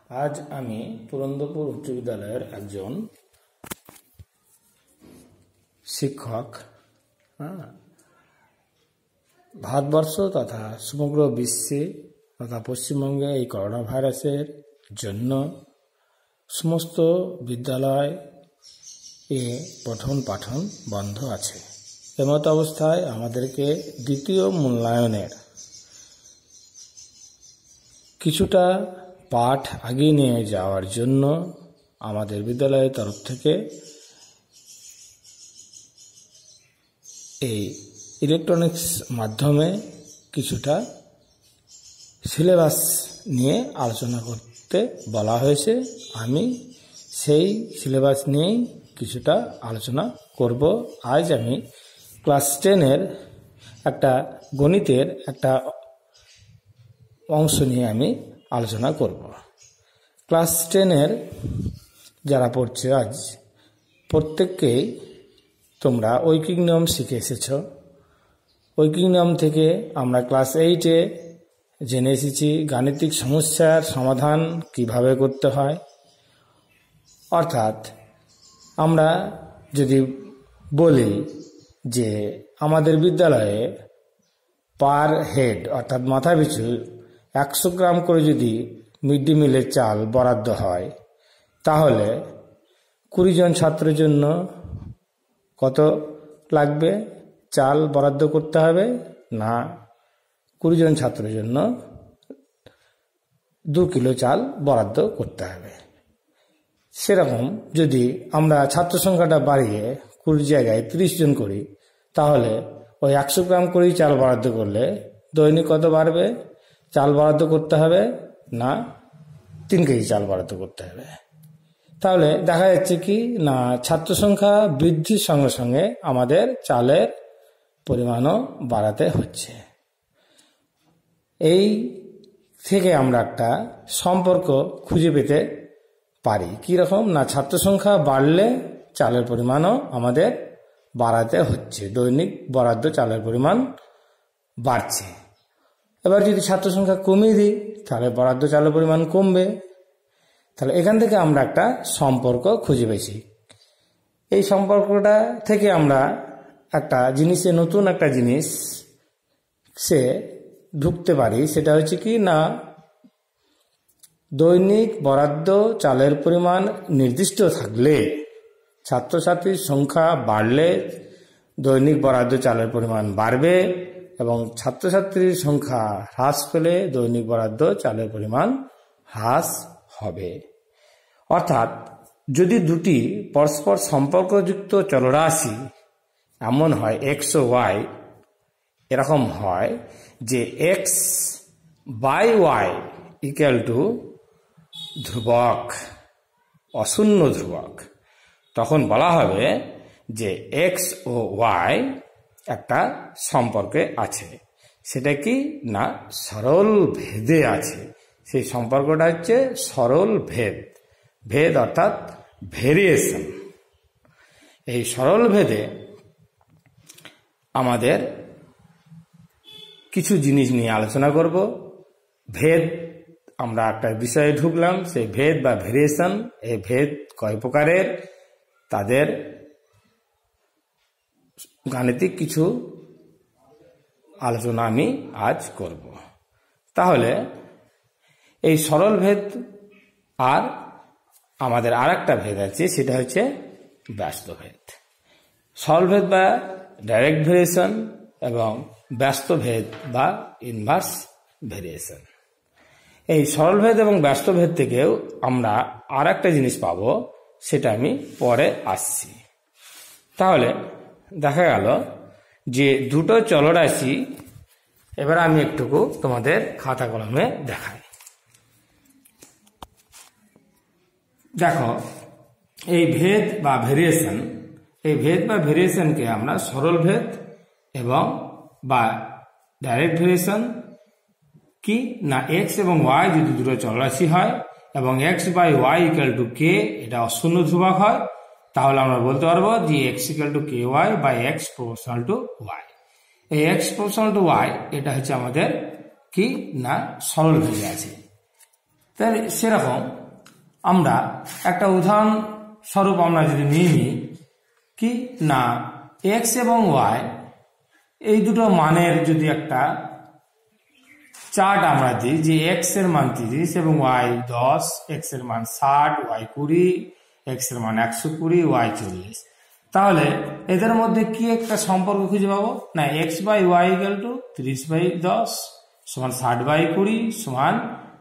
আজ আমি পুরন্দরপুর উচ্চ বিদ্যালয়ের একজন শিক্ষক। ভারতবর্ষ তথা সমগ্র বিশ্বে তথা পশ্চিমবঙ্গে এই করোনা ভাইরাসের জন্য সমস্ত বিদ্যালয় পঠন পাঠন বন্ধ আছে। এমত অবস্থায় আমাদেরকে দ্বিতীয় মূল্যায়নের কিছুটা পাঠ এগিয়ে নিয়ে যাওয়ার জন্য আমাদের বিদ্যালয়ের তরফ থেকে এই ইলেকট্রনিক্স মাধ্যমে কিছুটা সিলেবাস নিয়ে আলোচনা করতে বলা হয়েছে। আমি সেই সিলেবাস নিয়েই কিছুটা আলোচনা করব। আজ আমি ক্লাস 10-এর একটা গণিতের একটা অংশ নিয়ে আমি আলোচনা করব। ক্লাস 10-এর যারা পড়ছে আজ প্রত্যেককেই তোমরা ঐকিক নিয়ম শিখে এসেছ। ঐকিক নিয়ম থেকে আমরা ক্লাস 8-এ জেনে এসেছি গাণিতিক সমস্যার সমাধান কিভাবে করতে হয়। অর্থাৎ আমরা যদি বলি যে আমাদের বিদ্যালয়ে পার হেড অর্থাৎ মাথা পিছু 100 গ্রাম করে যদি মিড ডে মিলের চাল বরাদ্দ হয়, তাহলে 20 জন ছাত্রের জন্য কত লাগবে চাল বরাদ্দ করতে হবে? না, 20 জন ছাত্রের জন্য 2 কিলো চাল বরাদ্দ করতে হবে। সেরকম যদি আমরা ছাত্র সংখ্যাটা বাড়িয়ে 20 জায়গায় 30 জন করি, তাহলে ওই 100 গ্রাম করেই চাল বরাদ্দ করলে দৈনিক কত বাড়বে? চাল বরাদ্দ করতে হবে না 3 কেজি চাল বরাদ্দ করতে হবে। তাহলে দেখা যাচ্ছে কি না, ছাত্র সংখ্যা বৃদ্ধির সঙ্গে সঙ্গে আমাদের চালের পরিমাণও বাড়াতে হচ্ছে। এই থেকে আমরা একটা সম্পর্ক খুঁজে পেতে পারি। কীরকম না, ছাত্র সংখ্যা বাড়লে চালের পরিমাণও আমাদের বাড়াতে হচ্ছে, দৈনিক বরাদ্দ চালের পরিমাণ বাড়ছে। এবার যদি ছাত্র সংখ্যা কমিয়ে দিই, তাহলে বরাদ্দ চালের পরিমাণ কমবে। তাহলে এখান থেকে আমরা একটা সম্পর্ক খুঁজে পেয়েছি। এই সম্পর্কটা থেকে আমরা একটা জিনিসে নতুন একটা জিনিস সে ঢুকতে পারি। সেটা হচ্ছে কি না, দৈনিক বরাদ্দ চালের পরিমাণ নির্দিষ্ট থাকলে, ছাত্রছাত্রীর সংখ্যা বাড়লে দৈনিক বরাদ্দ চালের পরিমাণ বাড়বে, এবং ছাত্রছাত্রীর সংখ্যা হ্রাস পেলে দৈনিক বরাদ্দ চালের পরিমাণ হ্রাস হবে। অর্থাৎ যদি দুটি পরস্পর সম্পর্কযুক্ত চলরাশি এমন হয় এক্স ও ওয়াই, এরকম হয় যে x by y equal to ধ্রুবক, অশূন্য ধ্রুবক, তখন বলা হবে যে এক্স ও ওয়াই একটা সম্পর্কে আছে। সেটা কি না, সরল ভেদে আছে। সেই সম্পর্কটা হচ্ছে সরল ভেদ। ভেদ অর্থাৎ ভেরিয়েশন। এই সরল ভেদে আমাদের কিছু জিনিস নিয়ে আলোচনা করব। ভেদ, আমরা একটা বিষয়ে ঢুকলাম, সেই ভেদ বা ভেরিয়েশন। এই ভেদ কয় প্রকারের, তাদের গাণিতিক কিছু আলোচনা আমি আজ করব। তাহলে এই সরল ভেদ আর আমাদের আর একটা ভেদ আছে, সেটা হচ্ছে ব্যস্ত ভেদ। সরল ভেদ বা ডাইরেক্ট ভেরিয়েশন এবং ব্যস্ত ভেদ বা ইনভার্স ভেরিয়েশন। এই সরল ভেদ এবং ব্যস্ত ভেদ থেকেও আমরা আর একটা জিনিস পাবো, সেটা আমি পরে আসছি। তাহলে দেখা গেল যে দুটো চলরাশি, এবার আমি একটুকু তোমাদের খাতা কলমে দেখাই। দেখো, এই ভেদ বা ভেরিয়েশন, এই ভেদ বা ভেরিয়েশনকে আমরা সরল ভেদ এবং বা ডাইরেক্ট ভেরিয়েশন কি না, এক্স এবং ওয়াই যদি দুটো চলরাশি হয় এবং x by y equal to k, এটা অশূন্য ধ্রুবক হয়, তাহলে আমরা বলতে পারবো যে x equal to k y by x proportional to y. এই এক্স প্রপোর্শনাল টু ওয়াই এটা হচ্ছে আমাদের কি না সরল ভেদে আছে। তাহলে সেরকম আমরা একটা উদাহরণ স্বরূপ আমরা যদি নিয়ে নিই কি না এক্স এবং ওয়াই এই দুটো মানের যদি একটা চার্ট আমরা দিই যে এক্স এর মান 30 এবং ওয়াই 10, এক্স এর মান 60, ওয়াই 20, এক্স এর মান 120, ওয়াই 40, তাহলে এদের মধ্যে কি একটা সম্পর্ক খুঁজে পাবো না x by y equal to 30/10 সমান 60/20 সমান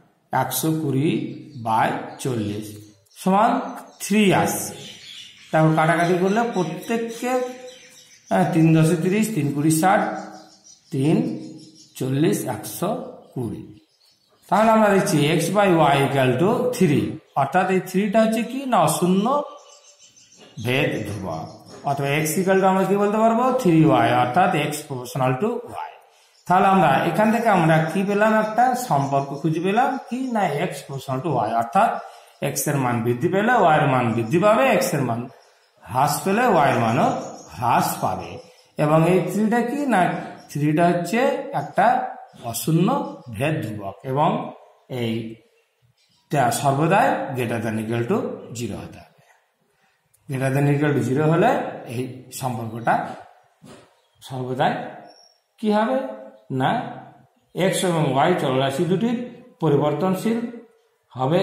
120/40 সমান 3 আসছে। তারপর কাটাকাটি করলে প্রত্যেককে 3 10 30, 3 20 60, 3 40 120। তাহলে আমরা দেখছি x by y equal to 3, অর্থাৎ এই 3টা হচ্ছে কি না অশূন্য ভেদ ধ্রুবক, অথবা এক্স ইকুয়াল টু আমরা কি বলতে পারবো 3y, অর্থাৎ এক্স প্রপোর্শনাল টু ওয়াই। তাহলে আমরা এখান থেকে আমরা কি পেলাম একটা সম্পর্ক খুঁজে পেলাম কি না এক্স প্রপোর্শনাল টু ওয়াই, অর্থাৎ এক্স এর মান বৃদ্ধি পেলে ওয়াই এর মান বৃদ্ধি পাবে, এক্স এর মান হ্রাস পেলে ওয়াই এর মানও হ্রাস পাবে। এবং এই 3টা কি না 3টা হচ্ছে একটা অশূন্য ভেদ ধ্রুবক এবং এইটা সর্বদাই গ্রেটার দ্যান ইকুয়াল টু 0 হতে হবে। গ্রেটার দ্যান ইকুয়াল টু 0 হলে এই সম্পর্কটা সর্বদাই কি হবে না এক্স এবং ওয়াই চলরাশি দুটির পরিবর্তনশীল হবে,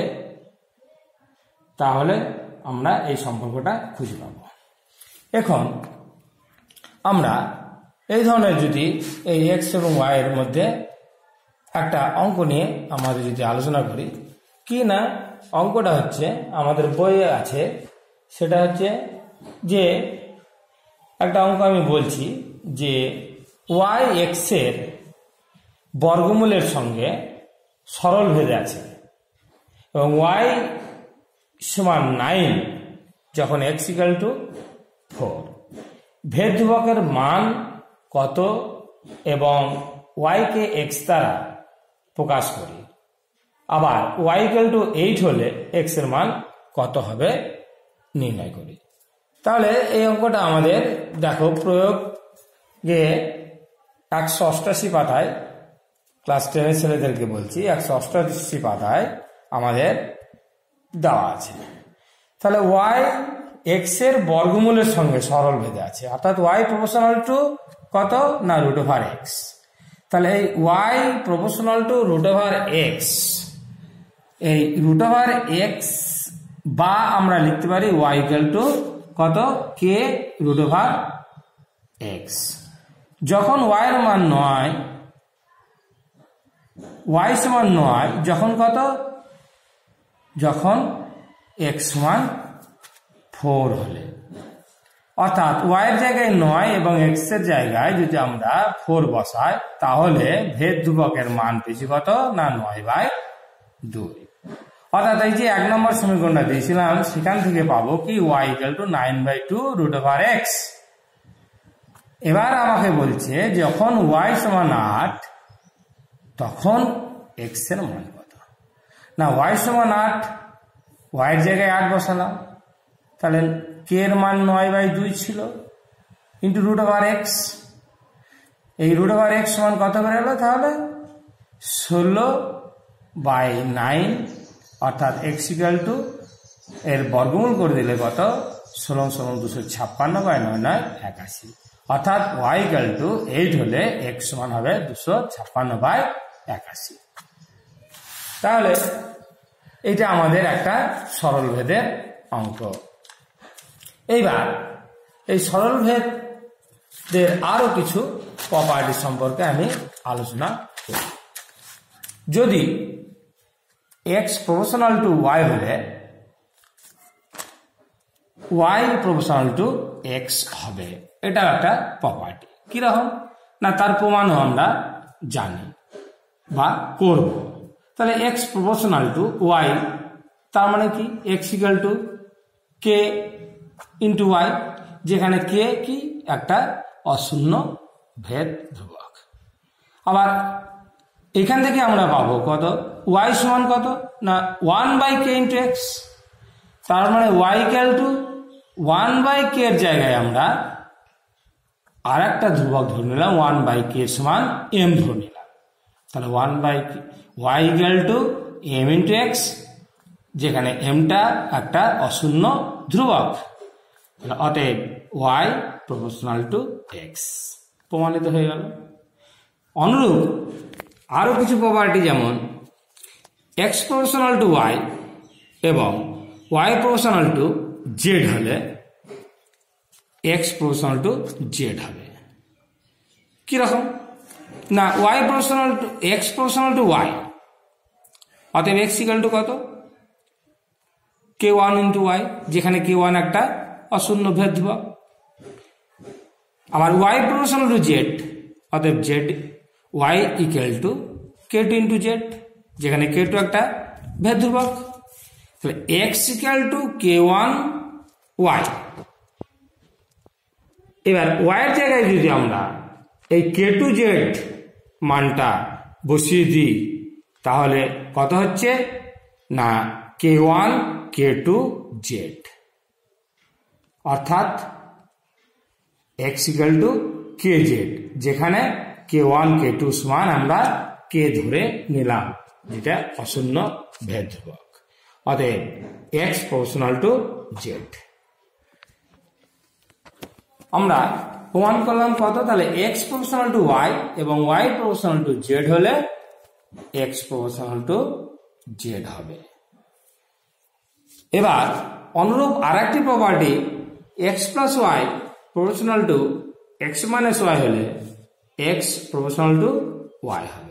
তাহলে আমরা এই সম্পর্কটা খুঁজে পাব। এখন আমরা এই ধরনের যদি এই এক্স এবং ওয়াই এর মধ্যে একটা অঙ্ক নিয়ে আমাদের যদি আলোচনা করি কি না অঙ্কটা হচ্ছে আমাদের বইয়ে আছে, সেটা হচ্ছে যে একটা অঙ্ক আমি বলছি যে ওয়াই এক্স এর বর্গমূলের সঙ্গে সরল ভেদে আছে এবং ওয়াই সমান 9 যখন এক্স ইকুয়াল টু 4, ভেদ ধ্রুবকের মান কত এবং ওয়াই কে এক্স দ্বারা প্রকাশ করি, আবার ওয়াই ইকুয়াল টু 8 হলে এক্স এর মান কত হবে নির্ণয় করি। তাহলে এই অঙ্কটা আমাদের দেখো প্রয়োগে 188 পাতায়, ক্লাস 10 এর ছেলেদেরকে বলছি 188 পাতায় আমাদের দেওয়া আছে। তাহলে ওয়াই এক্স এর বর্গমূলের সঙ্গে সরল ভেদে আছে, অর্থাৎ ওয়াই প্রপোর্শনাল টু কত না √x। তাহলে এই ওয়াই প্রপোর্শনাল টু √x, এই √x বা আমরা লিখতে পারি ওয়াই ইকুয়াল টু কত কে √x। যখন ওয়াই এর মান 9, ওয়াই সমান 9 যখন কত যখন x সমান 4 হলে, অর্থাৎ ওয়াই এর জায়গায় 9 এবং x এর জায়গায় যদি আমরা 4 বসাই তাহলে ভেদ ধ্রুবকের মান পেয়েছি কত না 9/2। অর্থাৎ এই যে 1 নম্বর সমীকরণটা দিয়েছিলাম সেখান থেকে পাবো কি y ইকুয়াল টু 9/2 √x। এবার আমাকে বলছে যখন y সমান 8 তখন x এর মান কত না y সমান 8, y এর জায়গায় 8 বসালাম, তাহলে k এর মান 9/2 ছিল ইন্টু √x। এই √x সমান কত করে এলো তাহলে 16/9, অর্থাৎ x ইকুয়াল টু এর বর্গমূল করে দিলে কত 16 = 256/9 81, অর্থাৎ y ইকুয়াল টু 8 হলে x সমান হবে 256/81। তাহলে এটা আমাদের একটা সরল ভেদের অঙ্ক। এইবার এই সরল ভেদের আরো কিছু প্রপার্টি সম্পর্কে আমি আলোচনা করি। যদি x প্রপোর্শনাল টু y হলে y প্রপোর্শনাল টু x হবে, এটা একটা প্রপার্টি। কিরকম না তার প্রমাণও আমরা জানি বা করব। তাহলে x প্রপোর্শনাল টু y তার মানে কি x equal to k into y, যেখানে k কি একটা অশূন্য ভেদ ধ্রুবক। আবার এখান থেকে আমরা পাবো কত y সমান কত না 1/k ইন্টু x, তার মানে y ইকুয়াল টু 1/k এর জায়গায় আমরা আর একটা ধ্রুবক ধরে নিলাম 1/k সমান m ধরে নিলাম। তাহলে 1/k y equal to m into x যেখানে এমটা একটা অশূন্য ধ্রুবক, অতএব ওয়াই প্রপোর্শনাল টু এক্স প্রমাণিত হয়ে গেল। অনুরূপ আরো কিছু প্রপার্টি, যেমন এক্স প্রপোর্শনাল টু ওয়াই এবং ওয়াই প্রপোর্শনাল টু জেড হলে এক্স প্রপোর্শনাল টু জেড হবে। কিরকম না, y proportional to x proportional to y, অতএব এক্স ইকুয়াল টু কত, কে ওয়ান ইন্টু ওয়াই, যেখানে কে ওয়ান একটা অশূন্য ভেদ ধ্রুবক। আবার ওয়াই প্রপোর্শনাল টু জেড, অতএব z y equal to k two into z, যেখানে কে টু একটা ভেদ ধ্রুবক। তাহলে x equal to k one y. এবার ওয়াইয়ের জায়গায় যদি আমরা এই কে টু জেড মানটা বসিয়ে দিই, তাহলে কত হচ্ছে না k one k two z, অর্থাৎ x equal to k z, যেখানে কে ওয়ান কে টু সমান আমরা কে ধরে নিলাম, যেটা অশূন্য ভেদ ধ্রুবক। অতএব এক্স প্রপোর্শনাল টু জেড আমরা প্রমাণ করলাম কত, তাহলে এক্স প্রপোর্শনাল টু ওয়াই এবং ওয়াই প্রপোর্শনাল টু জেড হলে এক্স প্রপোর্শনাল টু জেড হবে। এবার অনুরূপ আর একটি property, x plus y proportional to x minus y হলে এক্স প্রপোর্শনাল টু ওয়াই হবে।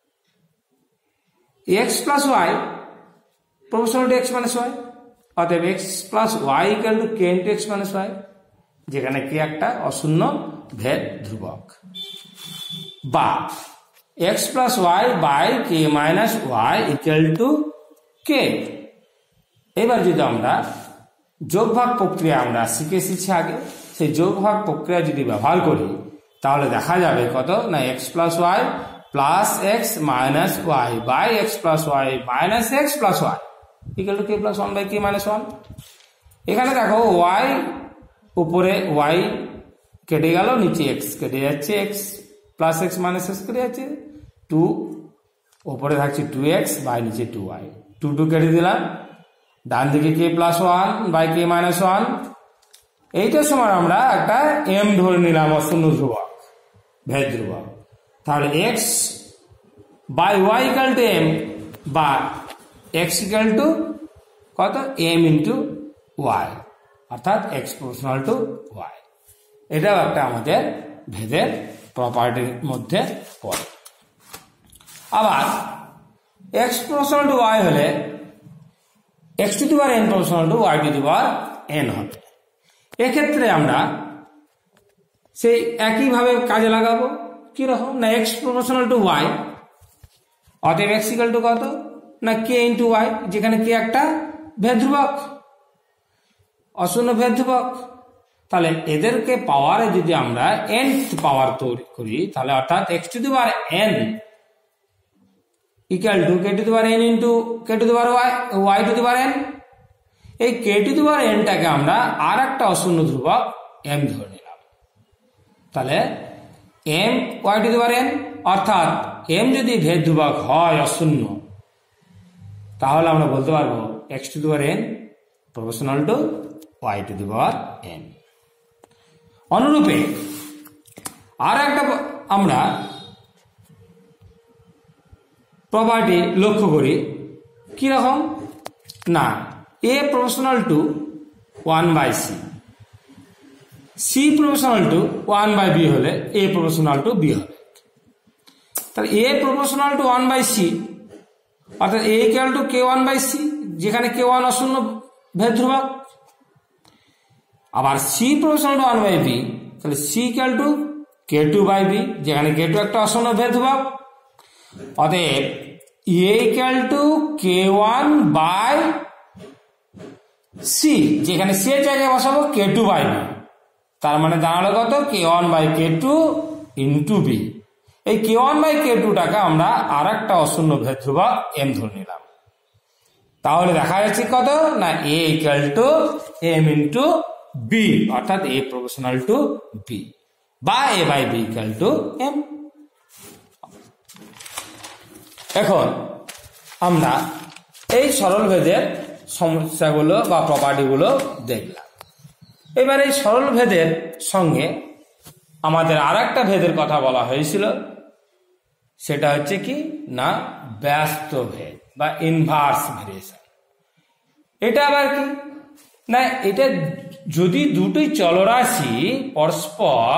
X plus y proportional to x minus y, অতএব x plus y equal to k into x minus y, যেখানে k একটা অশূন্য ভেদ ধ্রুবক, বা x plus y by k minus Y equal to k. এবার যদি আমরা যোগভাগ প্রক্রিয়া আমরা শিখেছি আগে, সেই যোগভাগ প্রক্রিয়া যদি ব্যবহার করি, তাহলে দেখা যাবে কত না x plus y plus x minus y by x plus y minus x plus y equal to k plus one by k minus one. এখানে দেখো ওয়াই উপরে ওয়াই কেটে গেল, নিচে এক্স কেটে যাচ্ছে, x plus x minus x কেটে যাচ্ছে, টু উপরে থাকছে টু এক্স বাই নিচে টু ওয়াই, টু টু কেটে দিলাম, ডান দিকে k plus one by k minus one. এইটার সময় আমরা একটা এম ধরে নিলাম, অশূন্য ধ্রুবক ভেদ ধ্রুবক। তাহলে x by y equal to m, বা এক্স ইকুয়াল টু কত এম ইন্টু ওয়াই, অর্থাৎ এক্স প্রপোর্শনাল টু ওয়াই। এটাও একটা আমাদের ভেদের প্রপার্টির মধ্যে পড়ে। আবার এক্স প্রপোর্শনাল টু ওয়াই হলে x to the power n proportional to y to the power n হবে। এক্ষেত্রে আমরা সেই একইভাবে কাজে লাগাবো। কিরকম না এক্স প্রপোর্শনাল টু ওয়াই, অতএব এক্স ইকুয়াল টু কত না কে ইন্টু ওয়াই, যেখানে কে একটা ভেদ ধ্রুবক, অশূন্য ভেদ ধ্রুবক। তাহলে এদেরকে পাওয়ারে যদি আমরা এন পাওয়ার তৈরি করি, তাহলে অর্থাৎ x to the power n equal to k to the power n into k to the power y, y to the power n. এই কে টু দি পাওয়ার এনটাকে আমরা আর একটা অশূন্য ধ্রুবক এম ধরে নিলাম। তাহলে m y to the power n, অর্থাৎ m যদি ভেদ ধ্রুবক হয় অশূন্য, তাহলে আমরা বলতে পারবো x to the power n proportional to y to the power n. অনুরূপে আর একটা আমরা প্রপার্টি লক্ষ্য করি, কিরকম না a proportional to one by c, c proportional to one by b হলে এ প্রপোর্শনাল টু বি হবে। তাহলে a proportional to one by c, অর্থাৎ a equal to k one by c, যেখানে কে ওয়ান অশূন্য ভেদ ধ্রুবক। আবার c proportional to one by b, তাহলে c equal to k two by b, যেখানে কে টু একটা অশূন্য ভেদ ধ্রুবক। অতএব a equal to k one by c, যেখানে সি এর জায়গায় বসাবো কে টু বাই বি, তার মানে দাঁড়ালো কত k one by k two into b. এই কে ওয়ান বাই কে টুটাকে আমরা আর একটা অশূন্য ভেদ ধ্রুবক এম ধরে নিলাম। তাহলে দেখা যাচ্ছে কত না a equal to m into b, অর্থাৎ এ প্রপোর্শনাল টু বি, বা a by b equal to m. এখন আমরা এই সরল ভেদের সমস্যাগুলো বা প্রপার্টিগুলো দেখলাম। এবার এই সরল ভেদের সঙ্গে আমাদের আর একটা ভেদের কথা বলা হয়েছিল, সেটা হচ্ছে কি না ব্যস্ত ভেদ বা ইনভার্স ভেরিয়েশন। এটা আবার কি না, এটা যদি দুটি চলরাশি পরস্পর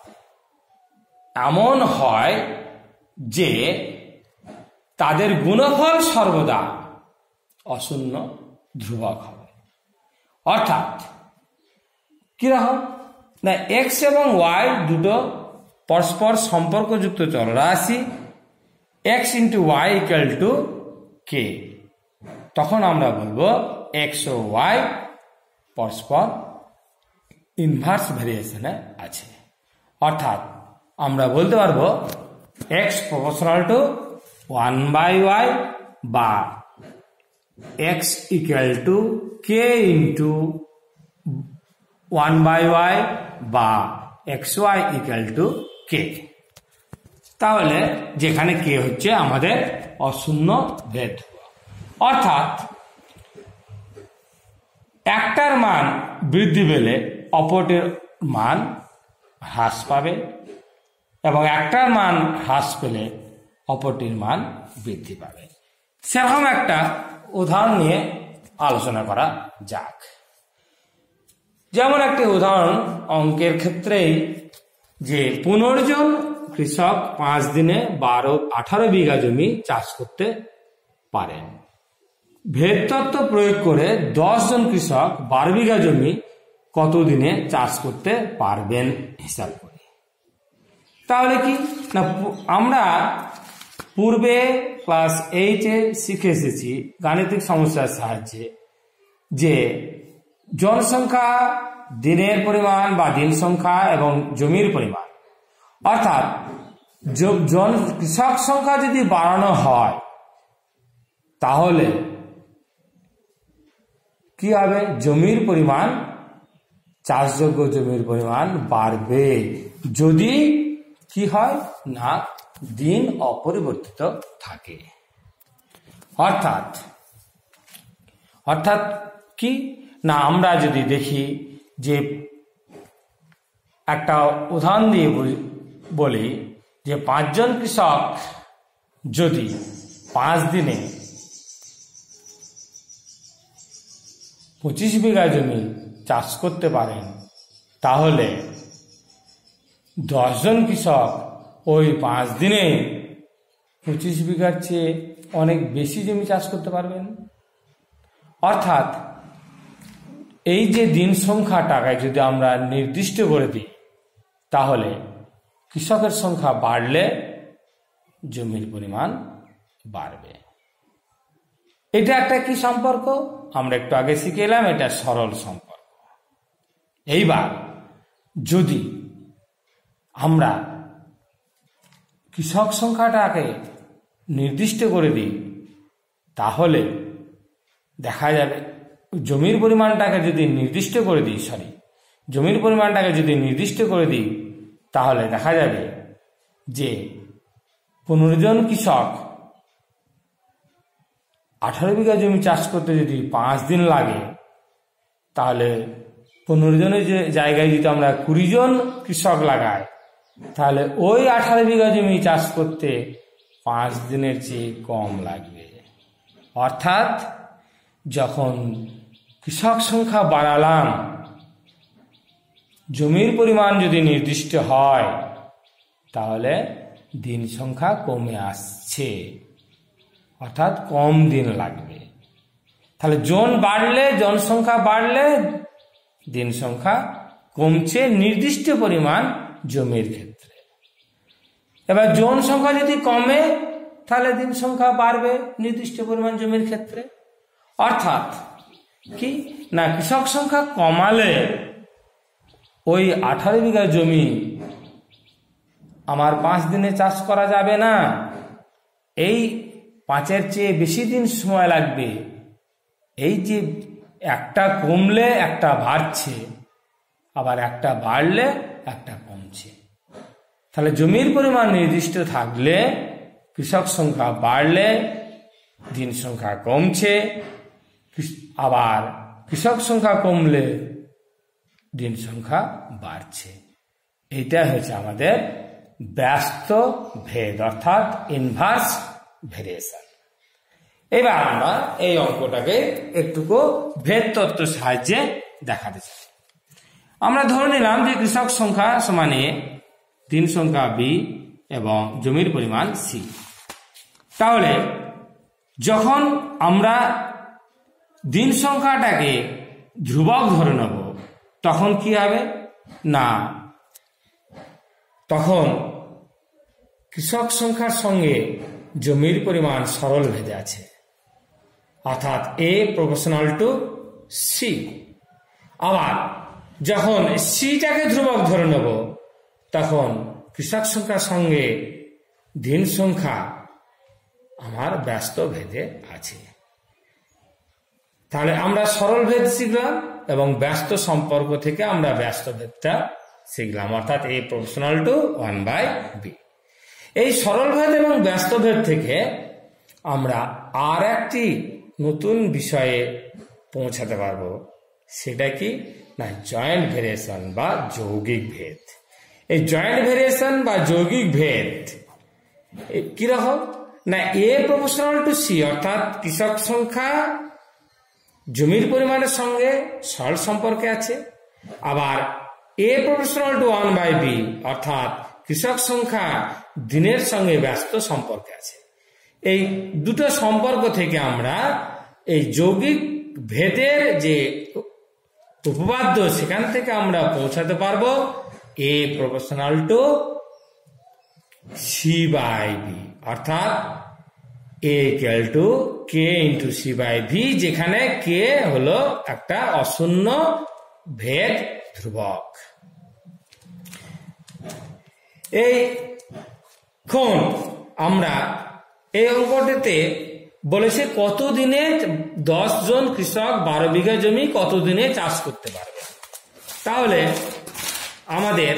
এমন হয় যে তাদের গুণফল সর্বদা অশূন্য ধ্রুবক হবে, অর্থাৎ কিরকম না এক্স এবং ওয়াই দুটো পরস্পর সম্পর্কযুক্ত চলরাশি, x into y equal to k, তখন আমরা বলবো এক্স ও ওয়াই পরস্পর ইনভার্স ভেরিয়েশনে আছে। অর্থাৎ আমরা বলতে পারবো এক্স প্রপোর্শনাল টু 1/y বা x equal to k into 1/y বা x y equal to k. তাহলে যেখানে কে হচ্ছে আমাদের অশূন্য ভেদ, অর্থাৎ একটার মান বৃদ্ধি পেলে অপরটির মান হ্রাস পাবে এবং একটার মান হ্রাস পেলে অপরটির মান বৃদ্ধি পাবে। সেরকম একটা উদাহরণ নিয়ে আলোচনা করা যাক। যেমন একটি উদাহরণ অঙ্কের ক্ষেত্রেই, যে 15 জন কৃষক 5 দিনে 18 বিঘা জমি চাষ করতে পারেন। ভেদ তত্ত্ব প্রয়োগ করে 10 জন কৃষক 12 বিঘা জমি কত দিনে চাষ করতে পারবেন হিসাব করি। তাহলে কি না, আমরা পূর্বে ক্লাস 8-এ শিখে এসেছি গাণিতিক সমস্যার সাহায্যে যে জনসংখ্যা, দিনের পরিমাণ বা দিন সংখ্যা এবং জমির পরিমাণ, অর্থাৎ কৃষক সংখ্যা যদি বাড়ানো হয় তাহলে কি হবে, জমির পরিমাণ, চাষযোগ্য জমির পরিমাণ বাড়বে যদি কি হয় না দিন অপরিবর্তিত থাকে। অর্থাৎ কি না, আমরা যদি দেখি যে একটা উদাহরণ দিয়ে বলি যে 5 জন কৃষক যদি 5 দিনে 25 বিঘা জমি চাষ করতে পারেন, তাহলে 10 জন কৃষক ওই 5 দিনে 25 বিঘার চেয়ে অনেক বেশি জমি চাষ করতে পারবেন। অর্থাৎ এই যে দিন সংখ্যাটাকে যদি আমরা নির্দিষ্ট করে দিই, তাহলে কৃষকের সংখ্যা বাড়লে জমির পরিমাণ বাড়বে। এটা একটা কি সম্পর্ক আমরা একটু আগে শিখে এলাম, এটা সরল সম্পর্ক। এইবার যদি আমরা কৃষক সংখ্যাটাকে নির্দিষ্ট করে দিই, তাহলে দেখা যাবে জমির পরিমাণটাকে যদি নির্দিষ্ট করে দিই তাহলে দেখা যাবে যে 15 জন কৃষক 18 বিঘা জমি চাষ করতে যদি 5 দিন লাগে, তাহলে 15 জনের জায়গায় যদি আমরা 20 জন কৃষক লাগাই, তাহলে ওই 18 বিঘা জমি চাষ করতে 5 দিনের চেয়ে কম লাগবে। অর্থাৎ যখন কৃষক সংখ্যা বাড়ালাম, জমির পরিমাণ যদি নির্দিষ্ট হয়, তাহলে দিন সংখ্যা কমে আসছে, অর্থাৎ কম দিন লাগবে। তাহলে জনসংখ্যা বাড়লে দিন সংখ্যা কমছে নির্দিষ্ট পরিমাণ জমির ক্ষেত্রে। এবার জনসংখ্যা যদি কমে, তাহলে দিন সংখ্যা বাড়বে নির্দিষ্ট পরিমাণ জমির ক্ষেত্রে। অর্থাৎ কি না, কৃষক সংখ্যা কমালে ওই 18 বিঘা জমি আমার 5 দিনে চাষ করা যাবে না, এই 5-এর চেয়ে বেশি দিন সময় লাগবে। এই যে একটা কমলে একটা বাড়ছে, আবার একটা বাড়লে একটা কমছে। তাহলে জমির পরিমাণ নির্দিষ্ট থাকলে কৃষক সংখ্যা বাড়লে দিন সংখ্যা কমছে, আবার কৃষক সংখ্যা কমলে দিন সংখ্যা বাড়ছে। এইটা হচ্ছে আমাদের ব্যস্ত ভেদ অর্থাৎ ইনভার্স ভেরিয়েশন। এবার আমরা এই অঙ্কটাকে একটুকু ভেদ তত্ত্ব সাহায্যে দেখাতে চাই। আমরা ধরে নিলাম যে কৃষক সংখ্যা সমান A, দিন সংখ্যা B এবং জমির পরিমাণ C। তাহলে যখন আমরা দিন সংখ্যাটাকে ধ্রুবক ধরে নেব তখন কি হবে না, তখন কৃষক সংখ্যার সঙ্গে জমির পরিমাণ সরল ভেদে আছে, অর্থাৎ A প্রপোর্শনাল টু C। আবার যখন সিটাকে ধ্রুবক ধরে নেব তখন কৃষক সংখ্যার সঙ্গে দিন সংখ্যা আমার ব্যস্ত ভেদে আছে। তাহলে আমরা সরল ভেদ শিখলাম এবং ব্যস্ত সম্পর্ক থেকে আমরা ব্যস্ত ভেদটা শিখলাম, অর্থাৎ A প্রপোর্শনাল টু 1/b। এই সরল ভেদ এবং ব্যস্ত ভেদ থেকে আমরা আর একটি নতুন বিষয়ে পৌঁছাতে পারবো, সেটা কি না জয়েন্ট ভেরিয়েশন বা যৌগিক ভেদ। এই জয়েন্ট ভেরিয়েশন বা যৌগিক ভেদ কিরকম না A প্রপোর্শনাল টু C অর্থাৎ কৃষক সংখ্যা জমির পরিমাণের সঙ্গে সরল সম্পর্কে আছে, আবার A প্রপোর্শনাল টু 1/b অর্থাৎ কৃষক সংখ্যা দিনের সঙ্গে ব্যস্ত সম্পর্কে আছে। এই দুটো সম্পর্ক থেকে আমরা এই যৌগিক ভেদের যে উপপাদ্য সেখান থেকে আমরা পৌঁছাতে পারবো A প্রপোর্শনাল টু C/b অর্থাৎ A equal to K into C/v, যেখানে K হলো একটা অশূন্য ভেদ ধ্রুবক। এই কোন আমরা এই অঙ্কটিতে বলেছে কত দিনে 10 জন কৃষক 12 বিঘা জমি কত দিনে চাষ করতে পারবে। তাহলে আমাদের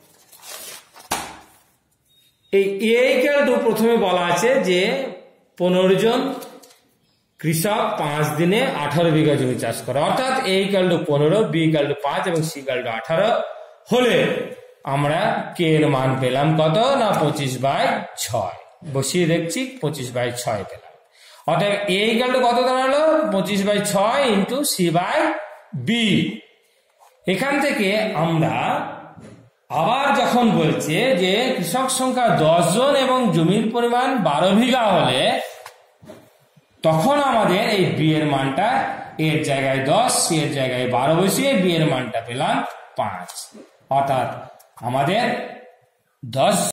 এই A ইকুয়াল টু প্রথমে বলা আছে যে 15 জন কৃষক 5 দিনে 18 বিঘা জমি চাষ করে, অর্থাৎ A equal to 15, B equal to 5 এবং C ইকুয়াল টু 18 হলে আমরা K এর মান পেলাম কত না 25/6। বসিয়ে দেখছি 25/6 পেলাম, অর্থাৎ A ইকুয়াল টু কত দাঁড়ালো 25/6 ইন্টু C/b। এখান থেকে আমরা আবার যখন বলছে যে কৃষক সংখ্যা 10 জন এবং জমির পরিমাণ 12 বিঘা হলে তখন আমাদের এই B এর মানটা এর জায়গায় 10, C এর জায়গায় 12 বসিয়ে B এর মানটা পেলাম 5, অর্থাৎ আমাদের 10